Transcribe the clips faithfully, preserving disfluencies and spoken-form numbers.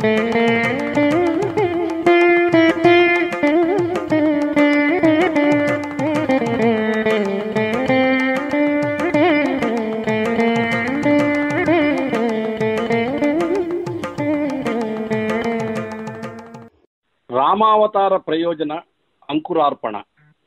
రామావతార ప్రయోజన అంకురార్పణ.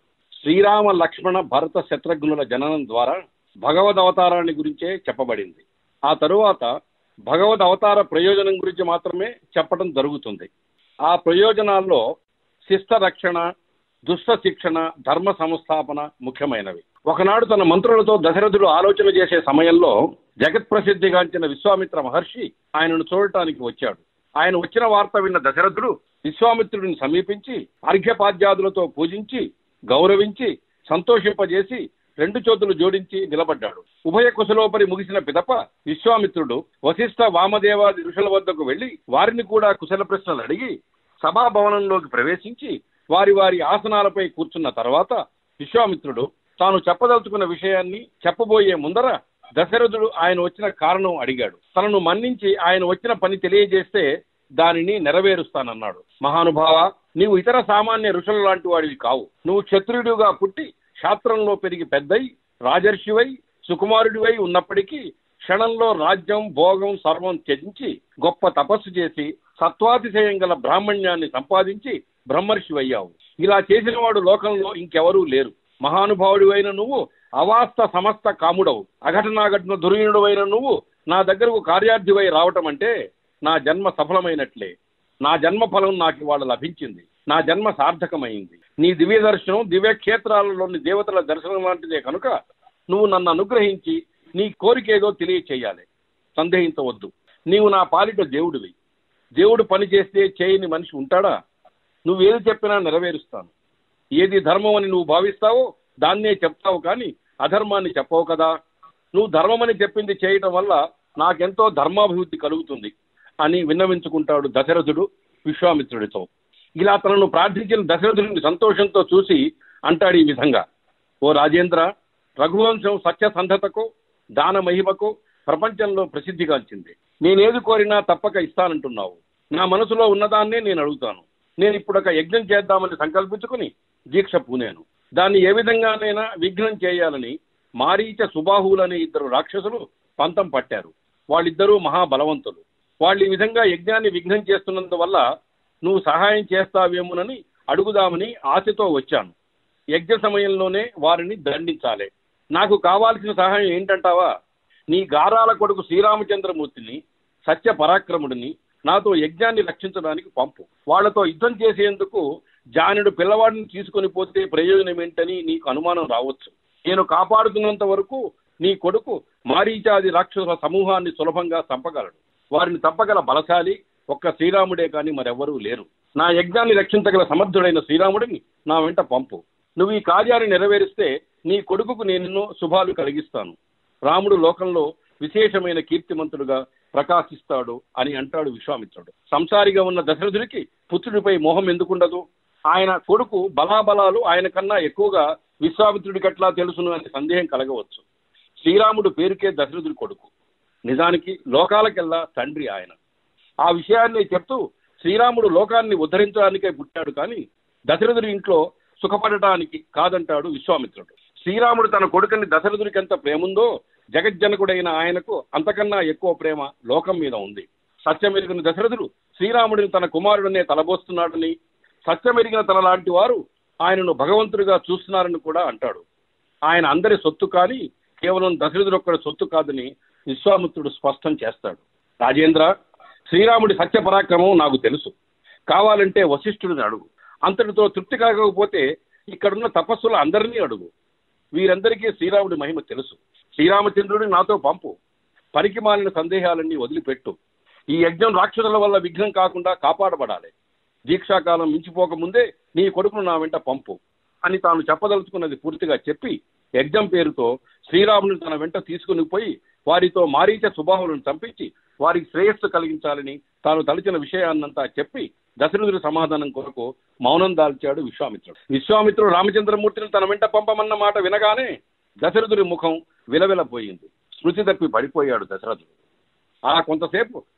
శ్రీరామ లక్ష్మణ భరత శత్రుఘ్నుల జననం ద్వారా భగవద్ అవతారాన్ని గురించే చెప్పబడింది. ఆ తరువాత భగవద్ అవతార ప్రయోజనం గురించి మాత్రమే చెప్పడం జరుగుతుంది. ఆ ప్రయోజనాల్లో శిష్ట రక్షణ, దుష్ట శిక్షణ, ధర్మ సంస్థాపన ముఖ్యమైనవి. ఒకనాడు తన మంత్రులతో దశరథుడు ఆలోచన చేసే సమయంలో జగత్ ప్రసిద్ధిగాంచిన విశ్వామిత్ర మహర్షి ఆయనను చూడటానికి వచ్చాడు. ఆయన వచ్చిన వార్త విన్న దశరథుడు విశ్వామిత్రుడిని సమీపించి అర్ఘ్యపాద్యాదులతో పూజించి గౌరవించి సంతోషింపజేసి రెండు చేతులు జోడించి నిలబడ్డాడు. ఉభయ కుశలోపరి ముగిసిన పిదప విశ్వామిత్రుడు వశిష్ఠ వామదేవాది ఋషుల వద్దకు వెళ్లి వారిని కూడా కుశల ప్రశ్నలు అడిగి సభాభవనంలోకి ప్రవేశించి వారి వారి ఆసనాలపై కూర్చున్న తర్వాత విశ్వామిత్రుడు తాను చెప్పదలుచుకున్న విషయాన్ని చెప్పబోయే ముందర దశరథుడు ఆయన వచ్చిన కారణం అడిగాడు. తనను మన్నించి ఆయన వచ్చిన పని తెలియజేస్తే దానిని నెరవేరుస్తానన్నాడు. మహానుభావ, నీవు ఇతర సామాన్య ఋషుల లాంటి వాడివి కావు. నువ్వు క్షత్రియుడిగా పుట్టి శాస్త్రంలో పెరిగి పెద్దై రాజర్షివై సుకుమారుడివై ఉన్నప్పటికీ క్షణంలో రాజ్యం భోగం సర్వం త్యజించి గొప్ప తపస్సు చేసి సత్వాతిశయం గల బ్రాహ్మణ్యాన్ని సంపాదించి బ్రహ్మర్షివయ్యావు. ఇలా చేసిన వాడు లోకంలో ఇంకెవరూ లేరు. మహానుభావుడివైన నువ్వు అవాస్త సమస్త కాముడవు. అఘటనాఘటన దుర్యునుడవైన నువ్వు నా దగ్గరకు కార్యార్థివై రావటం అంటే నా జన్మ సఫలమైనట్లే. నా జన్మ ఫలం నాకు ఇవాళ లభించింది. నా జన్మ సార్థకమైంది. నీ దివ్య దర్శనం దివ్యక్షేత్రాలలోని దేవతల దర్శనం లాంటిదే కనుక నువ్వు నన్ను అనుగ్రహించి నీ కోరికేదో తెలియచేయాలి. సందేహించవద్దు. నీవు నా పాలిట దేవుడివి. దేవుడు పని చేస్తే చేయని మనిషి ఉంటాడా? నువ్వేది చెప్పినా నెరవేరుస్తాను. ఏది ధర్మం అని నువ్వు భావిస్తావో దాన్నే చెప్తావు, కానీ అధర్మాన్ని చెప్పవు కదా. నువ్వు ధర్మమని చెప్పింది చేయటం వల్ల నాకెంతో ధర్మాభివృద్ధి కలుగుతుంది అని విన్నవించుకుంటాడు దశరథుడు విశ్వామిత్రుడితో. ఇలా తనను ప్రార్థించిన దశరథుడిని సంతోషంతో చూసి అంటాడు ఈ విధంగా: ఓ రాజేంద్ర, రఘువంశం సత్యసంధతకు దాన మహిమకు ప్రపంచంలో ప్రసిద్ధిగాంచింది. నేనేది కోరినా తప్పక ఇస్తానంటున్నావు. నా మనసులో ఉన్నదాన్నే నేను అడుగుతాను. నేను ఇప్పుడు ఒక యజ్ఞం చేద్దామని సంకల్పించుకుని దీక్ష పూనేను. దాన్ని ఏ విధంగానైనా విఘ్నం చేయాలని మారీచ సుబాహువులనే ఇద్దరు రాక్షసులు పంతం పట్టారు. వాళ్ళిద్దరూ మహాబలవంతులు. వాళ్ళు ఈ విధంగా యజ్ఞాన్ని విఘ్నం చేస్తున్నందువల్ల నువ్వు సహాయం చేస్తావేమోనని అడుగుదామని ఆశతో వచ్చాను. యజ్ఞ సమయంలోనే వారిని దండించాలి. నాకు కావాల్సిన సహాయం ఏంటంటావా? నీ గారాల కొడుకు శ్రీరామచంద్రమూర్తిని, సత్య పరాక్రముడిని నాతో యజ్ఞాన్ని రక్షించడానికి పంపు. వాళ్లతో యుద్ధం చేసేందుకు జానుడు పిల్లవాడిని తీసుకొని పోతే ప్రయోజనం ఏంటని నీకు అనుమానం రావచ్చు. నేను కాపాడుతున్నంత వరకు నీ కొడుకు మారీచాది రాక్షసుల సమూహాన్ని సులభంగా చంపగలడు. వారిని చంపగల బలశాలి ఒక్క శ్రీరాముడే కానీ మరెవ్వరూ లేరు. నా యజ్ఞాన్ని రక్షించగల సమర్థుడైన శ్రీరాముడిని నా వెంట పంపు. నువ్వు ఈ కార్యాన్ని నెరవేరిస్తే నీ కొడుకుకు నేను శుభాలు కలిగిస్తాను. రాముడు లోకంలో విశేషమైన కీర్తిమంతుడుగా ప్రకాశిస్తాడు అని అంటాడు విశ్వామిత్రుడు. సంసారిగా ఉన్న దశరథుడికి పుత్రుడిపై మోహం ఎందుకుండదు? ఆయన కొడుకు బలాబలాలు ఆయన కన్నా ఎక్కువగా విశ్వామిత్రుడికట్లా తెలుసును అనే సందేహం కలగవచ్చు. శ్రీరాముడు పేరుకే దశరథుడి కొడుకు, నిజానికి లోకాలకెల్లా తండ్రి ఆయన. ఆ విషయాన్ని చెప్తూ శ్రీరాముడు లోకాన్ని ఉద్ధరించడానికే పుట్టాడు, కానీ దశరథుడి ఇంట్లో సుఖపడటానికి కాదంటాడు విశ్వామిత్రుడు. శ్రీరాముడు తన కొడుకుని దశరథుడికి ఎంత ప్రేముందో జగజ్జనకుడైన ఆయనకు అంతకన్నా ఎక్కువ ప్రేమ లోకం మీద ఉంది. సత్యమెరిగిన దశరథుడు శ్రీరాముడిని తన కుమారుడనే తలబోస్తున్నాడని, సత్యమెరిగిన తన లాంటి వారు ఆయనను భగవంతుడిగా చూస్తున్నారని కూడా అంటాడు. ఆయన అందరి సొత్తు కానీ కేవలం దశరథుడు ఒక్కడి సొత్తు కాదని విశ్వామిత్రుడు స్పష్టం చేస్తాడు. రాజేంద్ర, శ్రీరాముడి సత్య పరాక్రమం నాకు తెలుసు. కావాలంటే వశిష్ఠుడిని అడుగు. అంతటితో తృప్తి కలగకపోతే ఇక్కడున్న తపస్సులు అందరినీ అడుగు. వీరందరికీ శ్రీరాముడి మహిమ తెలుసు. శ్రీరామచంద్రుడిని నాతో పంపు. పనికి మాలిన సందేహాలన్నీ వదిలిపెట్టు. ఈ యజ్ఞం రాక్షసుల వల్ల విఘ్నం కాకుండా కాపాడబడాలి. దీక్షాకాలం మించిపోకముందే నీ కొడుకును నా వెంట పంపు అని తాను చెప్పదలుచుకున్నది పూర్తిగా చెప్పి యజ్ఞం పేరుతో శ్రీరాముని తన వెంట తీసుకుని పోయి వారితో మారీచ సుబాహులను చంపించి వారికి శ్రేయస్సు కలిగించాలని తాను తలచిన విషయాన్నంతా చెప్పి దశరథుడి సమాధానం కొరకు మౌనం దాల్చాడు విశ్వామిత్రుడు. విశ్వామిత్రుడు రామచంద్రమూర్తిని తన వెంట పంపమన్న మాట వినగానే దశరథుడి ముఖం విలవిలపోయింది. స్మృతి తప్పి పడిపోయాడు దశరథుడు. ఆ కొంతసేపు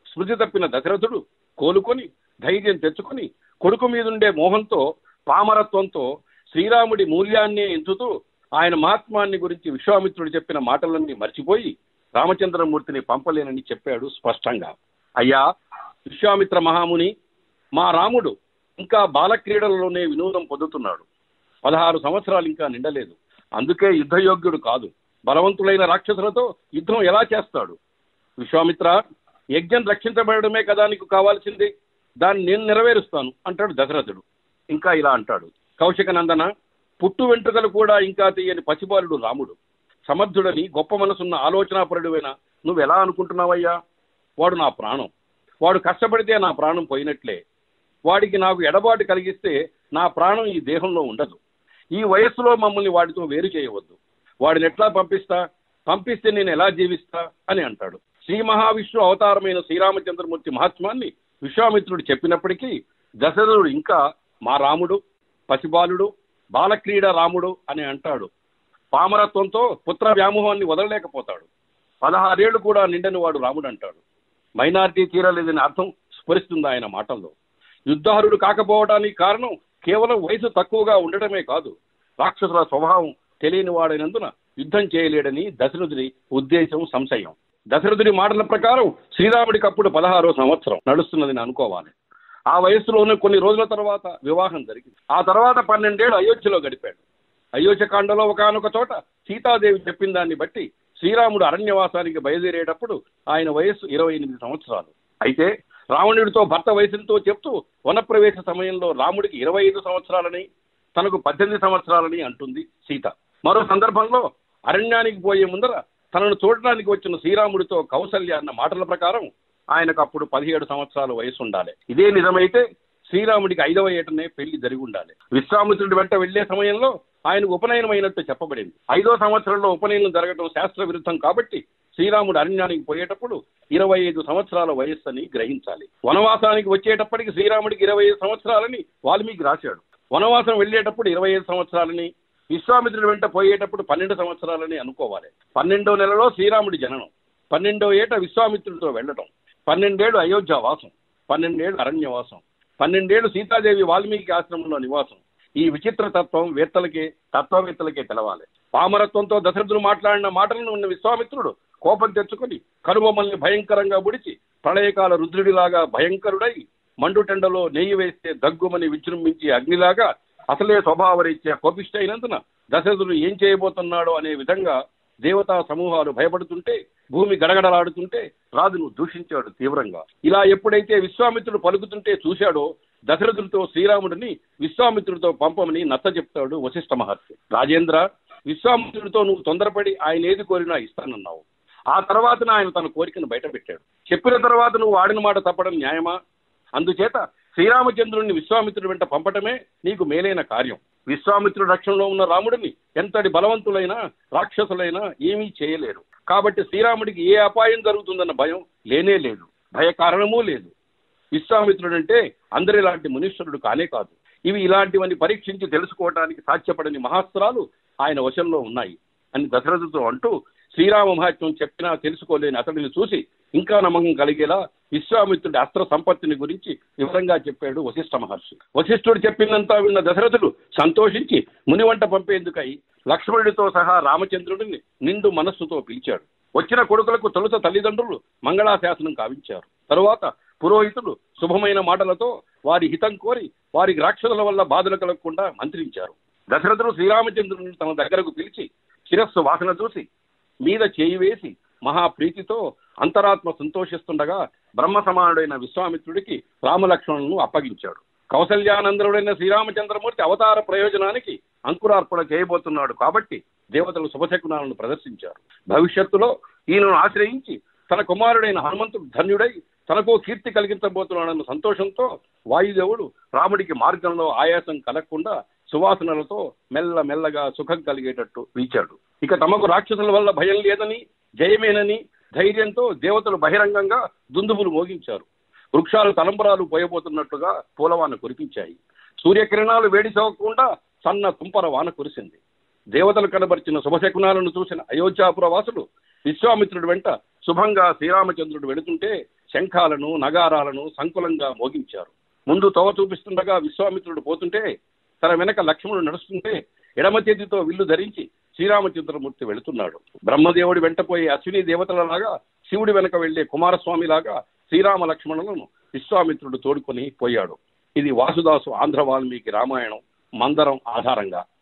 స్మృతి తప్పిన దశరథుడు కోలుకొని ధైర్యం తెచ్చుకొని కొడుకు మీదుండే మోహంతో పామరత్వంతో శ్రీరాముడి మూల్యాన్నే ఎంచుతూ ఆయన మహాత్మాన్ని గురించి విశ్వామిత్రుడు చెప్పిన మాటలన్నీ మర్చిపోయి రామచంద్రమూర్తిని పంపలేనని చెప్పాడు స్పష్టంగా. అయ్యా విశ్వామిత్ర మహాముని, మా రాముడు ఇంకా బాలక్రీడలలోనే వినోదం పొందుతున్నాడు. పదహారు సంవత్సరాలు ఇంకా నిండలేదు. అందుకే యుద్ధయోగ్యుడు కాదు. బలవంతులైన రాక్షసులతో యుద్ధం ఎలా చేస్తాడు? విశ్వామిత్ర, యజ్ఞం రక్షించబడమే కదా నీకు కావాల్సింది. దాన్ని నేను నెరవేరుస్తాను అంటాడు దశరథుడు. ఇంకా ఇలా అంటాడు, కౌశిక నందన, పుట్టు వెంట్రుకలు కూడా ఇంకా తీయని పసిబాలుడు రాముడు. సమర్థుడని గొప్ప మనసున్న ఆలోచనాపరుడువైనా నువ్వు ఎలా అనుకుంటున్నావయ్యా? వాడు నా ప్రాణం. వాడు కష్టపడితే నా ప్రాణం పోయినట్లే. వాడికి నాకు ఎడబాటు కలిగిస్తే నా ప్రాణం ఈ దేహంలో ఉండదు. ఈ వయస్సులో మమ్మల్ని వాడితో వేరు చేయవద్దు. వాడిని ఎట్లా పంపిస్తా? పంపిస్తే నేను ఎలా జీవిస్తా అని అంటాడు. శ్రీ మహావిష్ణు అవతారమైన శ్రీరామచంద్రమూర్తి మహాత్మాన్ని విశ్వామిత్రుడు చెప్పినప్పటికీ దశరథుడు ఇంకా మా రాముడు పసిబాలుడు, బాలక్రీడ రాముడు అని అంటాడు. పామరత్వంతో పుత్ర వ్యామోహాన్ని వదలలేకపోతాడు. పదహారేళ్లు కూడా నిండని వాడు రాముడు అంటాడు. మైనారిటీ తీరలేదని అర్థం స్ఫురిస్తుంది ఆయన మాటల్లో. యుద్ధహరుడు కాకపోవడానికి కారణం కేవలం వయసు తక్కువగా ఉండటమే కాదు, రాక్షసుల స్వభావం తెలియని వాడైనందున యుద్ధం చేయలేడని దశరథుడి ఉద్దేశం, సంశయం. దశరథుడి మాటల ప్రకారం శ్రీరాముడికి అప్పుడు పదహారో సంవత్సరం నడుస్తున్నదని అనుకోవాలి. ఆ వయస్సులోనే కొన్ని రోజుల తర్వాత వివాహం జరిగింది. ఆ తర్వాత పన్నెండేళ్ళు అయోధ్యలో గడిపాడు. అయోధ్యకాండలో ఒకనొక చోట సీతాదేవి చెప్పిన దాన్ని బట్టి శ్రీరాముడు అరణ్యవాసానికి బయలుదేరేటప్పుడు ఆయన వయస్సు ఇరవై ఎనిమిది సంవత్సరాలు. అయితే రావణుడితో భర్త వయసుతో చెప్తూ వనప్రవేశ సమయంలో రాముడికి ఇరవై ఐదు సంవత్సరాలని తనకు పద్దెనిమిది సంవత్సరాలని అంటుంది సీత. మరో సందర్భంలో అరణ్యానికి పోయే ముందర తనను చూడడానికి వచ్చిన శ్రీరాముడితో కౌసల్య అన్న మాటల ప్రకారం ఆయనకు అప్పుడు పదిహేడు సంవత్సరాల వయసు ఉండాలి. ఇదే నిజమైతే శ్రీరాముడికి ఐదవ ఏటనే పెళ్లి జరిగి ఉండాలి. విశ్వామిత్రుడి వెంట వెళ్లే సమయంలో ఆయనకు ఉపనయనం అయినట్టు చెప్పబడింది. ఐదో సంవత్సరంలో ఉపనయనం జరగడం శాస్త్ర విరుద్ధం కాబట్టి శ్రీరాముడు అరణ్యానికి పోయేటప్పుడు ఇరవై ఐదు సంవత్సరాల వయస్సుని గ్రహించాలి. వనవాసానికి వచ్చేటప్పటికి శ్రీరాముడికి ఇరవై ఐదు సంవత్సరాలని వాల్మీకి రాశాడు. వనవాసం వెళ్ళేటప్పుడు ఇరవై ఐదు సంవత్సరాలని, విశ్వామిత్రుడి వెంట పోయేటప్పుడు పన్నెండు సంవత్సరాలని అనుకోవాలి. పన్నెండో నెలలో శ్రీరాముడి జననం, పన్నెండో ఏట విశ్వామిత్రుడితో వెళ్ళటం, పన్నెండేళ్ళు అయోధ్య వాసం, పన్నెండేళ్ళు అరణ్యవాసం, పన్నెండేళ్ళు సీతాదేవి వాల్మీకి ఆశ్రమంలో నివాసం. ఈ విచిత్ర తత్వం వేత్తలకే తత్వవేత్తలకే తెలవాలి. పామరత్వంతో దశరథుడు మాట్లాడిన మాటలను ఉన్న విశ్వామిత్రుడు కోపం తెచ్చుకొని కనుబొమ్మల్ని భయంకరంగా బుడిచి ప్రళయకాల రుద్రుడిలాగా భయంకరుడై మండుటెండలో నెయ్యి వేస్తే దగ్గుమని విజృంభించి అగ్నిలాగా అసలే స్వభావరీత్యా కోపిష్టైనందున దశరథుడు ఏం చేయబోతున్నాడో అనే విధంగా దేవతా సమూహాలు భయపడుతుంటే, భూమి గడగడలాడుతుంటే రాజును దూషించాడు తీవ్రంగా. ఇలా ఎప్పుడైతే విశ్వామిత్రుడు పలుకుతుంటే చూశాడో దశరథుడితో శ్రీరాముడిని విశ్వామిత్రుడితో పంపమని నచ్చ చెప్తాడు వశిష్ఠ మహర్షి. రాజేంద్ర, విశ్వామిత్రుడితో నువ్వు తొందరపడి ఆయన ఏది కోరినా ఇస్తానన్నావు. ఆ తర్వాతన ఆయన తన కోరికను బయటపెట్టాడు. చెప్పిన తర్వాత నువ్వు ఆడిన మాట తప్పడం న్యాయమా? అందుచేత శ్రీరామచంద్రుడిని విశ్వామిత్రుడి వెంట పంపటమే నీకు మేలైన కార్యం. విశ్వామిత్రుడి రక్షణలో ఉన్న రాముడిని ఎంతటి బలవంతులైనా రాక్షసులైనా ఏమీ చేయలేరు. కాబట్టి శ్రీరాముడికి ఏ అపాయం జరుగుతుందన్న భయం లేనే లేదు, భయ కారణమూ లేదు. విశ్వామిత్రుడంటే అందరిలాంటి మునీశ్వరుడు కానే కాదు. ఇవి ఇలాంటివన్నీ పరీక్షించి తెలుసుకోవడానికి సాధ్యపడని మహాస్త్రాలు ఆయన వశంలో ఉన్నాయి అని దశరథుతో అంటూ శ్రీరామ మహాత్మ్యం చెప్పినా తెలుసుకోలేని అతడిని చూసి ఇంకా నమ్మకం కలిగేలా విశ్వామిత్రుడి అస్త్ర సంపత్తిని గురించి వివరంగా చెప్పాడు వశిష్ఠ మహర్షి. వశిష్ఠుడు చెప్పిందంతా విన్న దశరథుడు సంతోషించి మునివంట పంపేందుకై లక్ష్మణుడితో సహా రామచంద్రుడిని నిండు మనస్సుతో పిలిచాడు. వచ్చిన కొడుకులకు తొలుత తల్లిదండ్రులు మంగళాశాసనం కావించారు. తరువాత పురోహితులు శుభమైన మాటలతో వారి హితం కోరి వారికి రాక్షసుల వల్ల బాధలు కలగకుండా మంత్రించారు. దశరథుడు శ్రీరామచంద్రుడిని తన దగ్గరకు పిలిచి శిరస్సు వాసన చూసి మీద చేయి వేసి మహాప్రీతితో అంతరాత్మ సంతోషిస్తుండగా బ్రహ్మ సమానుడైన విశ్వామిత్రుడికి రామలక్ష్మణులను అప్పగించాడు. కౌసల్యానందరుడైన శ్రీరామచంద్రమూర్తి అవతార ప్రయోజనానికి అంకురార్పణ చేయబోతున్నాడు కాబట్టి దేవతలు శుభశకునాలను ప్రదర్శించారు. భవిష్యత్తులో ఈయనను ఆశ్రయించి తన కుమారుడైన హనుమంతుడు ధన్యుడై తనకు కీర్తి కలిగించబోతున్నాడన్న సంతోషంతో వాయుదేవుడు రాముడికి మార్గంలో ఆయాసం కలగకుండా సువాసనలతో మెల్ల మెల్లగా సుఖం కలిగేటట్టు వీచాడు. ఇక తమకు రాక్షసుల వల్ల భయం లేదని, జయమేనని ధైర్యంతో దేవతలు బహిరంగంగా దుందుబులు మోగించారు. వృక్షాలు తలంబరాలు పోయబోతున్నట్టుగా పూలవాన కురిపించాయి. సూర్యకిరణాలు వేడి సోకకుండా సన్న తుంపర వాన కురిసింది. దేవతలు కనబరిచిన శుభశకునాలను చూసిన అయోధ్యాపుర వాసులు విశ్వామిత్రుడి వెంట శుభంగా శ్రీరామచంద్రుడు వెళుతుంటే శంఖాలను నగారాలను సంకులంగా మోగించారు. ముందు తోవ చూపిస్తుండగా విశ్వామిత్రుడు పోతుంటే, తన వెనక లక్ష్మణుడు నడుస్తుంటే ఎడమ చేతితో విల్లు ధరించి శ్రీరామచంద్రమూర్తి వెళుతున్నాడు. బ్రహ్మదేవుడి వెంటపోయే అశ్విని దేవతలలాగా, శివుడి వెనక వెళ్లే కుమారస్వామిలాగా శ్రీరామ లక్ష్మణులను విశ్వామిత్రుడు తోడుకొని పోయాడు. ఇది వాసుదాసు ఆంధ్ర వాల్మీకి రామాయణం మందరం ఆధారంగా.